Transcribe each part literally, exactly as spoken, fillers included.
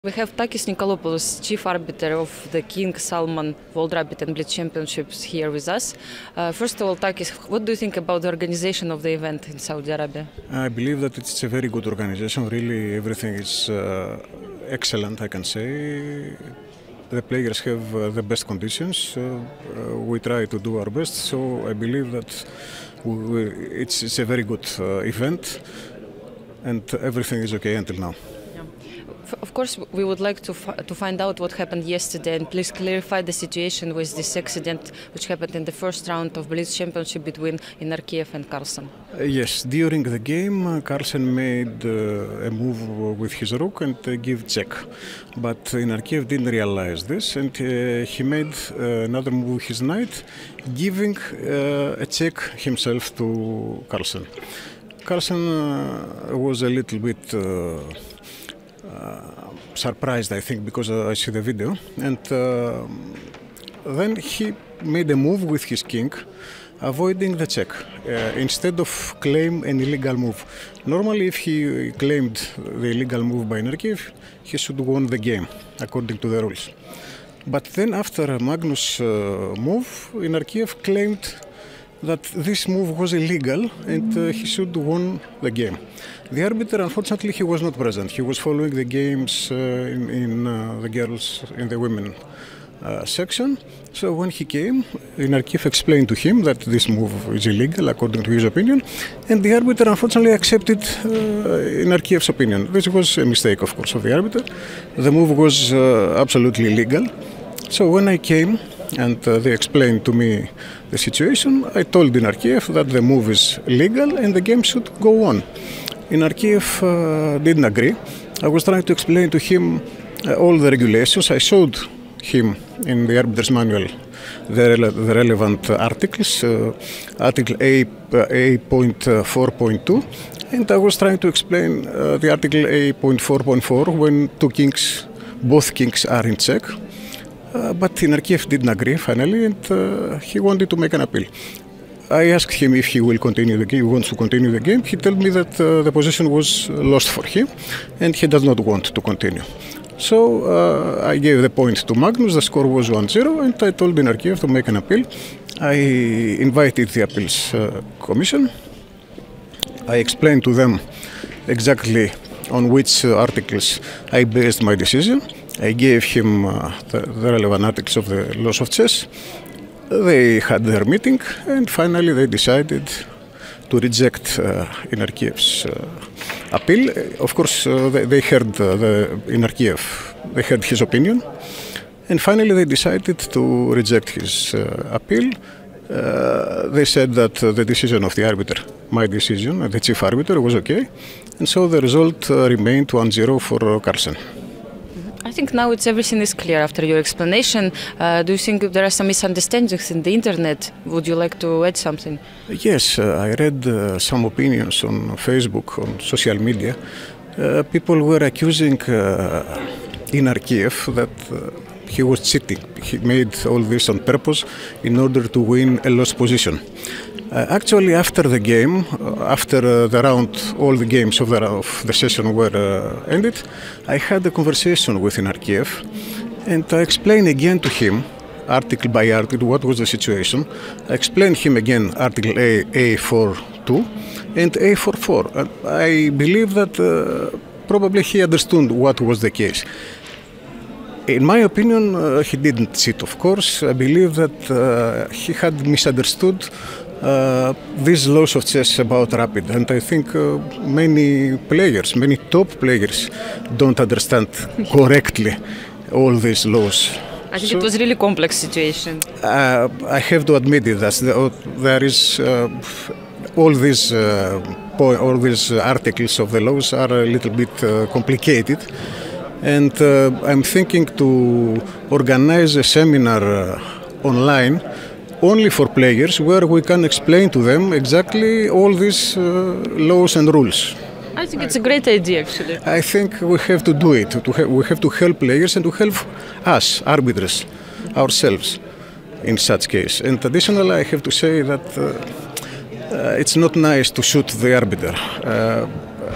We have Takis Nikolopoulos, chief arbiter of the King Salman World Rapid and Blitz Championships, here with us. Uh, first of all, Takis, what do you think about the organization of the event in Saudi Arabia? I believe that it's a very good organization. Really, everything is uh, excellent, I can say. The players have uh, the best conditions. Uh, uh, we try to do our best, so I believe that we, we, it's, it's a very good uh, event, and everything is okay until now. Of course, we would like to, to find out what happened yesterday, and please clarify the situation with this accident which happened in the first round of Blitz Championship between Inarkiev and Carlsen. Uh, yes, during the game, uh, Carlsen made uh, a move with his rook and uh, give check. But Inarkiev didn't realize this, and uh, he made uh, another move with his knight, giving uh, a check himself to Carlsen. Carlsen uh, was a little bit uh, Uh, surprised, I think, because uh, I see the video, and uh, then he made a move with his king, avoiding the check, uh, instead of claim an illegal move. Normally, if he claimed the illegal move by Inarkiev, he should won the game, according to the rules. But then after Magnus' uh, move, Inarkiev claimed that this move was illegal and uh, he should won the game. The arbiter, unfortunately, he was not present. He was following the games uh, in, in uh, the girls, in the women uh, section. So when he came, Inarkiev explained to him that this move is illegal, according to his opinion, and the arbiter, unfortunately, accepted uh, Inarkiev's opinion. This was a mistake, of course, of the arbiter. The move was uh, absolutely illegal. So when I came and uh, they explained to me the situation, I told Inarkiev that the move is legal and the game should go on. Inarkiev uh, didn't agree. I was trying to explain to him uh, all the regulations. I showed him in the arbiter's manual the, rele the relevant uh, articles, uh, Article A point four point two, and I was trying to explain uh, the Article A point four point four when two kings, both kings are in check. Uh, but Inarkiev didn't agree finally, and uh, he wanted to make an appeal. I asked him if he will continue the game, he wants to continue the game. He told me that uh, the position was lost for him and he does not want to continue. So uh, I gave the point to Magnus, the score was one zero, and I told Inarkiev to make an appeal. I invited the appeals uh, commission. I explained to them exactly on which uh, articles I based my decision. I gave him uh, the, the relevant articles of the laws of chess. They had their meeting, and finally they decided to reject uh, Inarkiev's uh, appeal. Of course, uh, they, they heard uh, the Inarkiev, they heard his opinion, and finally they decided to reject his uh, appeal. Uh, they said that uh, the decision of the arbiter, my decision, uh, the chief arbiter, was okay, and so the result uh, remained one zero for uh, Carlsen. I think now it's everything is clear after your explanation. Uh, do you think there are some misunderstandings in the internet? Would you like to add something? Yes, uh, I read uh, some opinions on Facebook, on social media. Uh, people were accusing uh, Inarkiev that uh, he was cheating. He made all this on purpose in order to win a lost position. Uh, actually, after the game, uh, after uh, the round, all the games of the, of the session were uh, ended, I had a conversation with Inarkiev, and I explained again to him, article by article, what was the situation. I explained him again Article A, A four two and A four four. Uh, I believe that uh, probably he understood what was the case. In my opinion, uh, he didn't cheat, of course. I believe that uh, he had misunderstood Uh, these laws of chess about rapid, and I think uh, many players, many top players don't understand correctly all these laws. I think so, it was a really complex situation. Uh, I have to admit it, that there is uh, all these uh, all these articles of the laws are a little bit uh, complicated, and uh, I'm thinking to organize a seminar uh, online only for players, where we can explain to them exactly all these uh, laws and rules. I think it's a great idea, actually. I think we have to do it. To ha we have to help players and to help us, arbiters, ourselves, in such case. And additionally, I have to say that uh, uh, it's not nice to shoot the arbiter. Uh,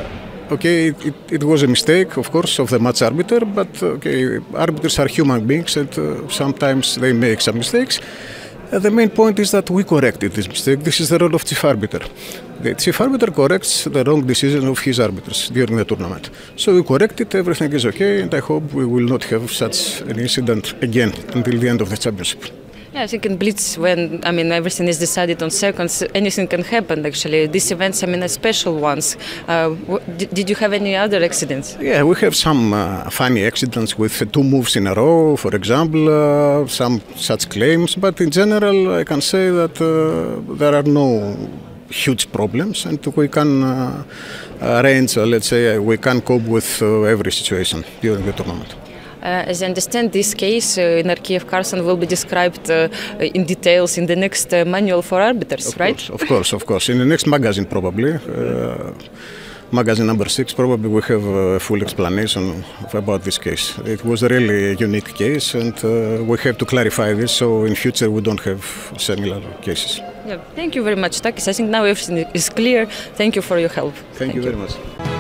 okay, it, it was a mistake, of course, of the match arbiter, but okay, arbiters are human beings and uh, sometimes they make some mistakes. Uh, the main point is that we corrected this mistake. This is the role of chief arbiter. The chief arbiter corrects the wrong decision of his arbiters during the tournament. So we correct it, everything is okay, and I hope we will not have such an incident again until the end of the championship. Yeah, I think in Blitz, when I mean everything is decided on seconds, anything can happen. Actually, these events, I mean, are special ones. Uh, did, did you have any other accidents? Yeah, we have some uh, funny accidents with uh, two moves in a row, for example, uh, some such claims. But in general, I can say that uh, there are no huge problems, and we can uh, arrange. Uh, let's say uh, we can cope with uh, every situation during the tournament. Uh, as I understand, this case, uh, Inarkiev Carlsen, will be described uh, in details in the next uh, manual for arbiters, of right? Course, of course, of course. In the next magazine, probably. Uh, magazine number six, probably we have a full explanation about this case. It was a really unique case, and uh, we have to clarify this so in future we don't have similar cases. Yeah. Thank you very much, Takis. I think now everything is clear. Thank you for your help. Thank, Thank you, you very much.